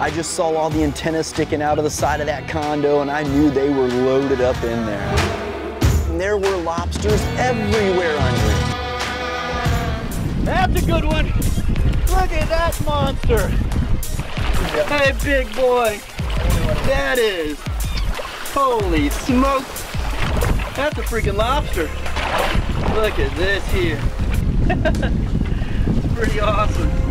I just saw all the antennas sticking out of the side of that condo, and I knew they were loaded up in there. And there were lobsters everywhere under it. That's a good one. Look at that monster. Hey, big boy. That is. Holy smokes. That's a freaking lobster. Look at this here. It's pretty awesome.